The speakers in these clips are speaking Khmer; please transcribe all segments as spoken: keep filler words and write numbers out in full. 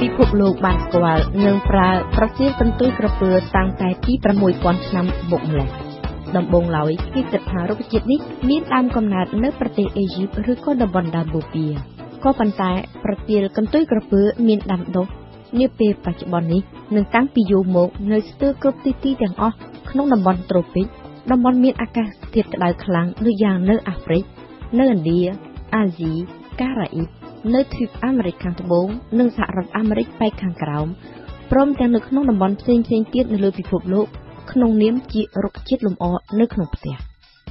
ពិភពលោកបានស្គាល់និងប្រើប្រទាលកន្ទុយក្រពើតាំងតែពីប្រាំមួយពាន់ឆ្នាំមកម្ល៉េះដំបូងឡើយគេគិតថារុក្ខជាតិនេះមានដើមកំណើតនៅប្រទេសអេស៊ីបឬក៏តំបន់ដើមបូព៌ាក៏ប៉ុន្តែប្រទាលកន្ទុយក្រពើមានដាំដុះនាពេលបច្ចុប្បន្ននេះនិងតាំងពីយូរមកនៅស្ទើរគ្រប់ទីទីទាំងអស់ក្នុងតំបន់ត្រូពិកតំបន់មានអាកាសធាតុក្តៅខ្លាំងដូចយ៉ាងនៅអាហ្វ្រិកនៅឥណ្ឌាអាស៊ីការ៉ាអ៊ីបនៅទ្វីបអាមេរិកខាងត្បូងនិងសហរដ្ឋអាមេរិកប៉ែកខាងក្រោមព្រមទាំងនៅក្នុងតំបន់ផ្សេងៗទៀតនៅលើពិភពលោកក្នុងនាមជារុក្ខជាតិលម្អនៅក្នុងផ្ទះ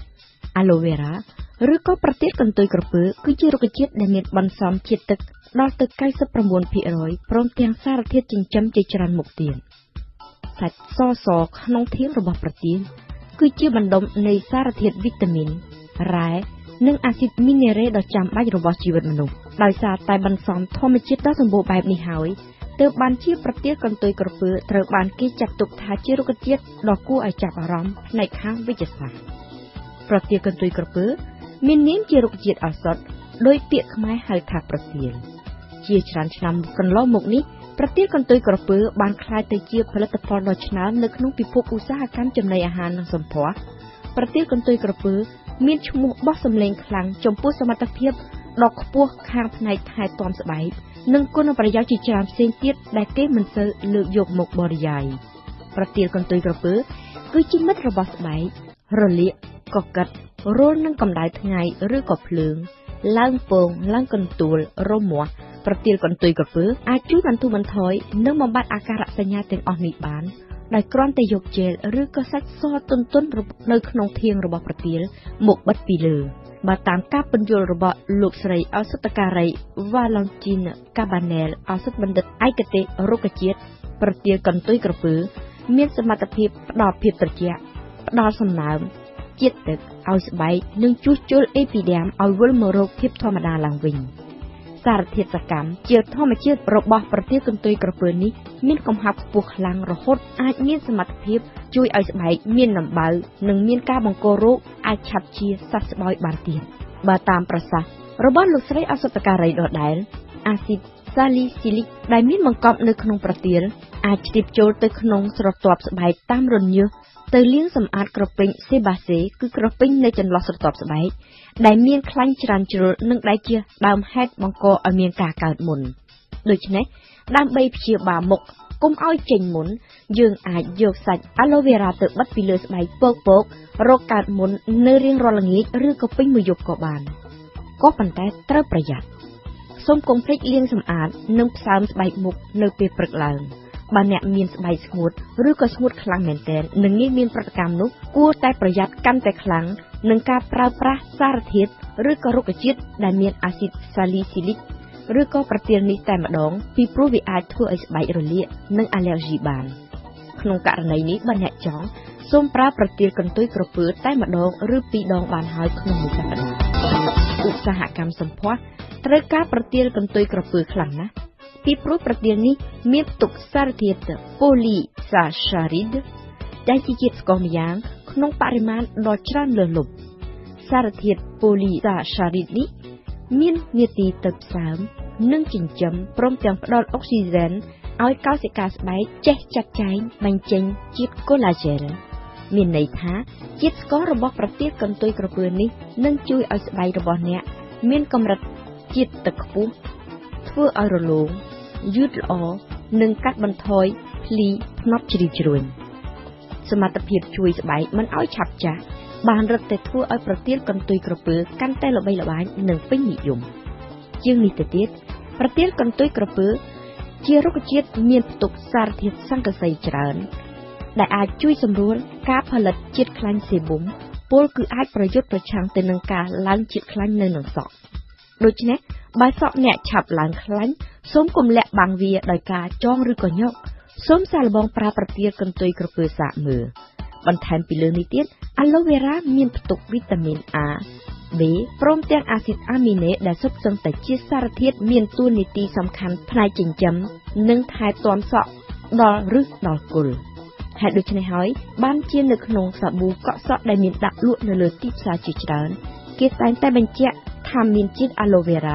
Aloe vera ឬក៏ប្រទាលកន្ទុយក្រពើគឺជារុក្ខជាតិដែលមានបន្សំជាតិទឹកដល់ទៅ កៅសិបប្រាំបួនភាគរយ ព្រមទាំងសារធាតុចិញ្ចឹមជាច្រើនមុខទៀតសាច់សសក្នុងធាងរបស់ប្រទាលគឺជាបណ្ដុំនៃសារធាតុវីតាមីនរ៉ែនិងអាស៊ីតមីនេរ៉េដ៏ចាំបាច់របស់ជីវិតមនុស្សដោយសារតែបន្សំធម្មជាតិដ៏សម្បូរបែបនេះហើយទើបបានជាប្រទាលកន្ទុយក្រពើត្រូវបានគេចាត់ទុកថាជារុក្ខជាតិដ៏គួរឲ្យចាប់អារម្មណ៍ផ្នែកខាងវិទ្យាសាស្ត្រប្រទាលកន្ទុយក្រពើមាននាមជារុក្ខជាតិឱសថដោយពាក្យខ្មែរហៅថាប្រទាលជាច្រើនឆ្នាំកន្លងមកនេះប្រទាលកន្ទុយក្រពើបានក្លាយទៅជាផលិតផលដ៏ឆ្នើមនៅក្នុងពិភពឧស្សាហកម្មចំណីអាហារនិងសម្ភារៈប្រទាលកន្ទុយក្រពើមានឈ្មោះបោះសម្លេងខ្លាំងចំពោះសមត្ថភាពដ៏ខ្ពស់ខាងផ្នែកថែទាំស្បែកនិងគុណប្រយោជន៍ជាច្រើនផ្សេងទៀតដែលគេមិនសូវលើកយកមកបរិយាយប្រទាលកន្ទុយក្រពើគឺជាមិត្តរបស់ស្បែករលាកកកិតរលនឹងកម្ដៅថ្ងៃឬក៏ភ្លើងឡើងពងឡើងកន្ទួលរមាស់ប្រទាលកន្ទុយក្រពើអាចជួយបន្ធូរបន្ថយនិងបំបត្តិអាការៈសញ្ញាទាំងអស់នេះបានដោយគ្រាន់តែយកជែលឬក៏សាច់សទន់ទន់នៅក្នុងធាងរបស់ប្រទាលមកបិទពីលើបើតាមការពន្យល់របស់លោកស្រីឱសថការី Valentine Cabanel ឱសថបណ្ឌិតឯកទេសរុក្ខជាតិប្រទាលកន្ទុយក្រពើមានសមត្ថភាពផ្ដល់ភាពត្រជាក់ផ្ដល់សំណើមជាតិទឹកឲ្យស្បែកនិងជួសជុលអេពីដែមឲ្យវិលមករកភាពធម្មតាឡើងវិញសារធាតុសកម្មជាធម្មជាតិរបស់ប្រទាលកន្ទុយក្រពើនេះមានកំហាប់ខ្ពស់ខ្លាំងរហូតអាចមានសមត្ថភាពជួយឲ្យស្បែកមានដំបៅនិងមានការបង្ករោគអាចឆាប់ជាសះស្បើយបានទៀតបើតាមប្រសាសន៍របស់លោកស្រីឱសថការីដដែលអាស៊ីតសាលីស៊ីលីកដែលមានបង្កប់នៅក្នុងប្រទាលអាចជ្រាបចូលទៅក្នុងស្រទាប់ស្បែកតាមរន្ធញើសទៅលាងសម្អាតក្រពេញសេបាសេគឺក្រពេញនៅចន្លោះស្រទាប់ស្បែកដែលមានខ្លាញ់ច្រើនជ្រុលនិងដែលជាដើមហេតុបង្កឲ្យមានការកើតមុនដូច្នេះដើម្បីព្យាបាលមុខកុំឲ្យចេញមុនយើងអាចយកសាច់ Aloe vera ទៅបិទពីលើស្បែកពកពករកកើតមុននៅរៀងរាល់ល្ងាចឬក៏ពេញមួយយប់ក៏បានក៏ប៉ុន្តែត្រូវប្រយ័ត្នសូមកុំភ្លេចលាងសម្អាតនិងផ្សើមស្បែកមុខនៅពេលព្រឹកឡើងបើអ្នកមានស្បែកស្ងួតឬក៏ស្ងួតខ្លាំងមែនទែននិងងាយមានប្រតិកម្មនោះគួរតែប្រយ័ត្នកាន់តែខ្លាំងនឹងការប្រើប្រាស់សារធាតុឬក៏រុក្ខជាតិដែលមានអាស៊ីតសាលីស៊ីលីកឬក៏ប្រទាលនេះតែម្ដងពីព្រោះវាអាចធ្វើឲ្យស្បែករលាកនិងអាឡែហ្ស៊ីបានក្នុងករណីនេះបើអ្នកចង់សូមប្រើប្រទាលកន្ទុយក្រពើតែម្ដងឬពីរដងបានហើយក្នុងមួយសប្តាហ៍ឧស្សាហកម្មសម្ភារៈត្រូវការប្រទាលកន្ទុយក្រពើខ្លាំងណាស់ពីព្រោះប្រទាលនេះមានផ្ទុកសារធាតុ Polysaccharide ដែលជាជាតិស្ករម្យ៉ាងក្នុងបរិមាណដ៏ច្រើនលើសលប់សារធាតុ Polysaccharide នេះមាននាទីទៅផ្សើមនិងចិញ្ចឹមព្រមទាំងផ្ដល់អុកស៊ីហ្សែនឲ្យកោសិកាស្បែកចេះចាត់ចែងបញ្ចេញជាតិ Collagen មានន័យថាជាតិស្កររបស់ប្រទាលកន្ទុយក្រពើនេះនឹងជួយឲ្យស្បែករបស់អ្នកមានកម្រិតជាតិទឹកខ្ពស់ធ្វើឲ្យរលោងយឺតល្អនិងកាត់បន្ថយភ្លីភ្នត់ជ្រីវជ្រួញសមត្ថភាពជួយស្បែកមិនឲ្យឆាប់ចាស់បានរឹតតែធ្វើឲ្យប្រទាលកន្ទុយក្រពើកាន់តែល្បីល្បាញនិងពេញនិយមជាងនេះទៅទៀតប្រទាលកន្ទុយក្រពើជារុក្ខជាតិមានផ្ទុកសារធាតុសង្កសីច្រើនដែលអាចជួយសម្រួលការផលិតជាតិខ្លាញ់សេប៊ុមពលគឺអាចប្រយុទ្ធប្រឆាំងទៅនឹងការឡើងជាតិខ្លាញ់នៅនឹងសក់ដូច្នេះបើសក់អ្នកឆាប់ឡើងខ្លាញ់សូមកុំលាក់បាំងវាដោយការចងឬក៏ញកសូមសាកល្បងប្រើប្រទាលកន្ទុយក្រពើសាកមើលបន្ថែមពីលើនេះទៀត Aloe vera មានផ្ទុកវីតាមីន A B ព្រមទាំងអាស៊ីតអាមីណេដែលសុទ្ធសឹងតែជាសារធាតុមានតួនាទីសំខាន់ផ្នែកចិញ្ចឹមនិងថែទាំសក់ដល់ឫសដល់គល់ហេតុដូច្នេះហើយបានជានៅក្នុងសាប៊ូកក់សក់ដែលមានដាក់លក់នៅលើទីផ្សារជាច្រើនគេតែងតែបញ្ជាក់ថាមានជាតិ Aloe vera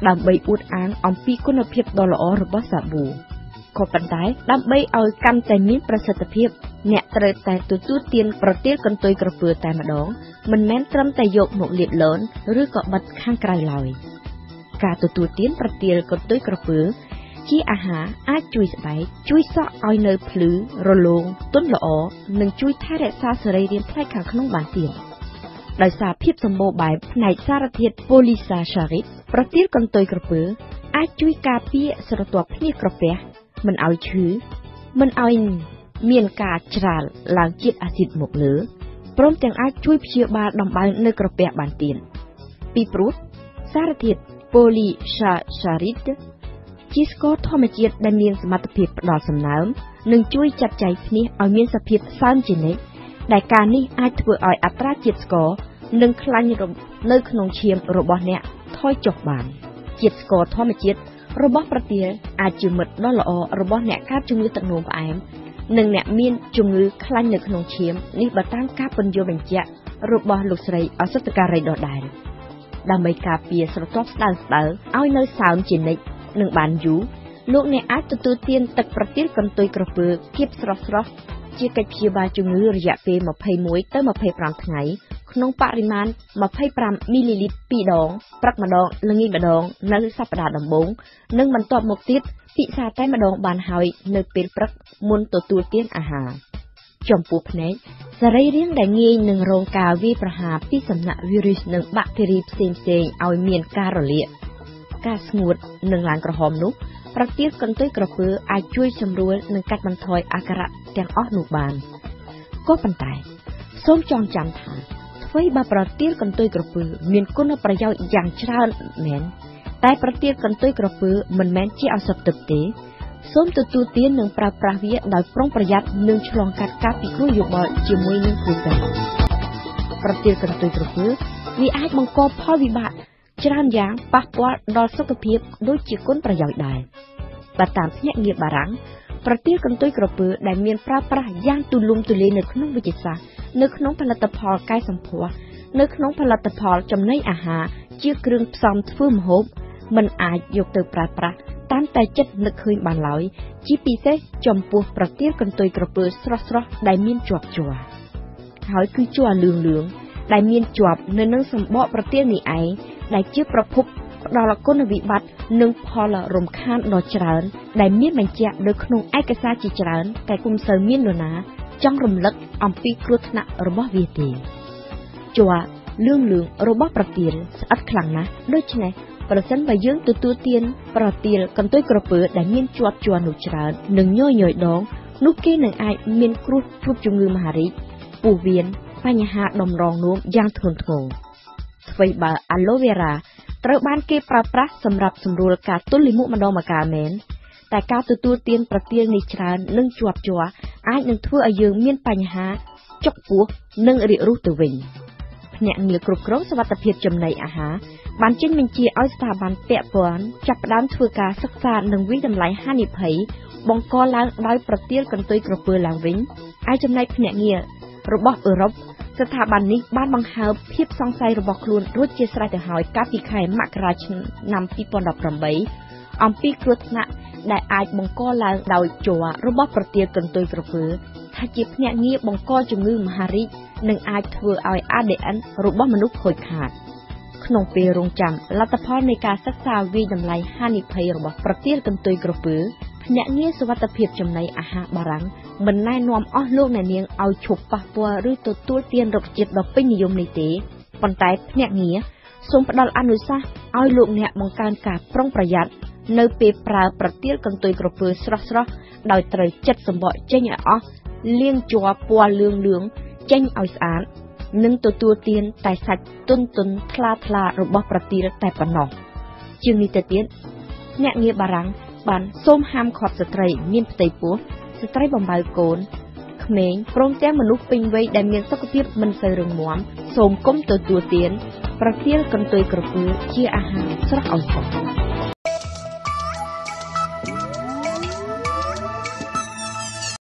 ដើម្បីអួតអាងអំពីគុណភាពដ៏ល្អរបស់សាប៊ូក៏ប៉ុន្តែដើម្បីឲ្យកាន់តែមានប្រសិទ្ធភាពអ្នកត្រូវតែទទួលទានប្រទាលកន្ទុយក្រពើតែម្ដងមិនមែនត្រឹមតែយកមកលាបលនឬក៏បិទខាងក្រៅឡើយការទទួលទានប្រទាលកន្ទុយក្រពើជាអាហារអាចជួយស្បែកជួយសក់ឲ្យនៅភ្លឺរលោងទន់ល្អនិងជួយថែរក្សាសរីរាង្គផ្នែកខាងក្នុងបានទៀតដោយសារភាពសម្បូរបែបផ្នែកសារធាតុ Polysaccharide ប្រទាលកន្ទុយក្រពើអាចជួយការពារស្រទាប់ភ្នាក្រពះមិនឲ្យឈឺមិនឲ្យមានការច្រាលឡើងជាតិអាស៊ីតមកលើព្រមទាំងអាចជួយព្យាបាលដំបៅនៅក្រពះបានទៀតពីព្រោះសារធាតុ Polysaccharide ជាស្ករធម្មជាតិដែលមានសមត្ថភាពផ្ដល់សំណើមនិងជួយចាត់ចែងភ្នាឲ្យមានសភាពសើមជានិច្ចដែលការនេះអាចធ្វើឲ្យអត្រាជាតិស្ករនិងខ្លាញ់នៅក្នុងឈាមរបស់អ្នកថយចុះបានជាតិស្ករធម្មជាតិរបស់ប្រទាលអាចជាមិត្តដ៏ល្អរបស់អ្នកកើតជំងឺទឹកនោមផ្អែមនិងអ្នកមានជំងឺខ្លាញ់នៅក្នុងឈាមនេះបើតាមការពន្យល់បញ្ជាក់របស់លោកស្រីអសុទ្ធការីដដែលដើម្បីការពារស្រទាប់ស្ដើងស្ដើងឲ្យនៅសើមជានិច្ចនិងបានយូរលោកអ្នកអាចទទួលទានទឹកប្រទាលកន្ទុយក្រពើគៀបស្រស់ស្រស់ជាកិច្ចព្យាបាលជំងឺរយៈពេលម្ភៃមួយទៅម្ភៃប្រាំថ្ងៃក្នុងបរិមាណម្ភៃប្រាំមីលីលីត្រពីរដងព្រឹកម្ដងល្ងាចម្ដងនៅសប្តាហ៍ដំបូងនិងបន្ទាប់មកទៀតពិសាតែម្ដងបានហើយនៅពេលព្រឹកមុនទទួលទានអាហារចំពោះភ្នែកសរីរាង្គដែលងាយនឹងរងការវាយប្រហារពីសំណាក់វីរុសនិងបាក់តេរីផ្សេងៗឲ្យមានការរលាកការស្ងួតនិងឡើងក្រហមនោះប្រទាលកន្ទុយក្រពើអាចជួយសម្រួលនិងកាត់បន្ថយអាការៈទាំងអស់នោះបានក៏ប៉ុន្តែសូមចងចាំថាអ្វីបើប្រទាលកន្ទុយក្រពើមានគុណប្រយោជន៍យ៉ាងច្រើនមែនតែប្រទាលកន្ទុយក្រពើមិនមែនជាឱសថទិព្វទេសូមទទួលទាននិងប្រើប្រាស់វាដោយប្រុងប្រយ័ត្ននិងឆ្លងកាត់ការពិគ្រោះយោបល់ជាមួយនឹងគ្រូពេទ្យប្រទាលកន្ទុយក្រពើវាអាចបង្កផលវិបាកច្រើនយ៉ាងប៉ះពាល់ដល់សុខភាពដូចជាគុណប្រយោជន៍ដែរបើតាមភ្នាក់ងារបារាំងប្រទាលកន្ទុយក្រពើដែលមានប្រើប្រាស់យ៉ាងទូលំទូលាយនៅក្នុងវិទ្យាសាស្ត្រនៅក្នុងផលិតផលកែសម្ផស្សនៅក្នុងផលិតផលចំណីអាហារជាគ្រឿងផ្សំធ្វើម្ហូបមិនអាចយកទៅប្រើប្រាស់តាមតែចិត្តនឹកឃើញបានឡើយជាពិសេសចំពោះប្រទាលកន្ទុយក្រពើស្រស់ស្រស់ដែលមានជាប់ជ័រហើយគឺជ័រលឿងលឿងដែលមានជាប់នៅនឹងសម្បកប្រទាលនេះឯងដែលជាប្រភពផ្ដល់គុណវិបត្តិនិងផលរំខានដ៏ច្រើនដែលមានបញ្ជាក់នៅក្នុងឯកសារជាច្រើនតែគុំសូវមាននរណាចង់រំលឹកអំពីគ្រោះថ្នាក់របស់វាទេជ័រលឿងលឿងរបស់ប្រទាលស្អិតខ្លាំងណាស់ដូច្នេះប្រសិនបើយើងទទួលទានប្រទាលកន្ទុយក្រពើដែលមានជាប់ជ័រនោះច្រើននិងញយញយដងនោះគេនឹងអាចមានគ្រោះជួបជំងឺមហារីកពោះវៀនបញ្ហាដំរងនោមយ៉ាងធ្ងន់ធ្ងរអ្វីបើ Aloe Vera ត្រូវបានគេប្រើប្រាស់សម្រាប់សម្រួលការទល់លាមកម្ដងម្កាលមែនតែការទទួលទានប្រទាលនេះច្រើននិងជាប់ជ័រអាចនឹងធ្វើឲ្យយើងមានបញ្ហាចុកពោះនិងរាគរូសទៅវិញភ្នាក់ងារគ្រប់គ្រងសុវត្ថិភាពចំណីអាហារបានចេញបញ្ជាឲ្យស្ថាប័នពាក់ព័ន្ធចាប់ផ្ដើមធ្វើការសិក្សានិងវិតម្លៃហានិភ័យបង្កឡើងដោយប្រទាលកន្ទុយក្រពើឡើងវិញឯចំណែកភ្នាក់ងាររបស់អឺរ៉ុបស្ថាប័ននេះបានបង្ហើបភាពសង្ស័យរបស់ខ្លួនរួចជាស្រេចទៅហើយកាលពីខែមករាឆ្នាំពីរពាន់ដប់ប្រាំបីអំពីគ្រោះថ្នាក់ដែលអាចបង្កឡើងដោយជ័ររបស់ប្រទាលកន្ទុយក្រពើថាជាភ្នាក់ងារបង្កជំងឺមហារីកនិងអាចធ្វើឲ្យ A D N របស់មនុស្សខូចខាតក្នុងពេលរងចាំលទ្ធផលនៃការសិក្សាវិតម្លៃហានិភ័យរបស់ប្រទាលកន្ទុយក្រពើភ្នាក់ងារសុវត្ថិភាពចំណីអាហារបារាំងមិនណែនាំអស់លោកអ្នកនាងឲ្យឈប់ប៉ះពាល់ឬទទួលទានរុក្ខជាតិដ៏ពេញនិយមនេះទេប៉ុន្តែភ្នាក់ងារសូមផ្ដល់អនុសាសន៍ឲ្យលោកអ្នកបង្កើនការប្រុងប្រយ័ត្ននៅពេលប្រើប្រទាលកន្ទុយក្រពើស្រស់ស្រស់ដោយត្រូវចិតសម្បកចេញឲ្យអស់លាងជ័រពណ៌លឿងលឿងចេញឲ្យស្អាតនិងទទួលទានតែសាច់ទន់ទន់ថ្លាថ្លារបស់ប្រទាលតែប៉ុណ្ណោះជាងនេះទៅទៀតភ្នាក់ងារបារាំងបានសូមហាមឃាត់ស្ត្រីមានផ្ទៃពោះស្ត្រីបំបៅកូនក្មេងព្រមទាំងមនុស្សពេញវ័យដែលមានសុខភាពមិនសូវរឹងមាំសូមកុំទទួលទានប្រទាលកន្ទុយក្រពើជាអាហារស្រស់ឲ្យផង